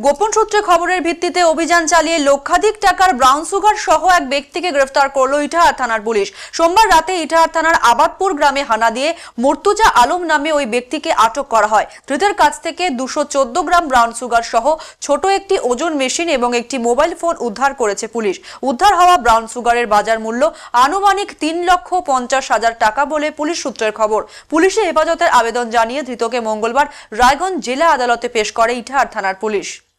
গোপন সূত্রে খবরের ভিত্তিতে অভিযান চালিয়ে লক্ষাধিক টাকার ব্রাউন সুগার সহ এক ব্যক্তিকে গ্রেফতার করল ইটাহার থানার পুলিশ। সোমবার রাতে ইটাহার থানার আবাদপুর গ্রামে হানা দিয়ে মুর্তুজা আলম নামে ওই ব্যক্তিকে আটক করা হয়। ধৃতের কাছ থেকে 214 গ্রাম ব্রাউন সুগার সহ ছোট একটি ওজন মেশিন এবং একটি মোবাইল ফোন উদ্ধার করেছে পুলিশ। উদ্ধার হওয়া ব্রাউন সুগারের বাজার মূল্য আনুমানিক 3,50,000 টাকা বলে পুলিশ সূত্রের খবর। পুলিশে হেফাজতের আবেদন জানিয়ে ধৃতকে মঙ্গলবার রায়গঞ্জ জেলা আদালতে পেশ করে ইটাহার থানার পুলিশ।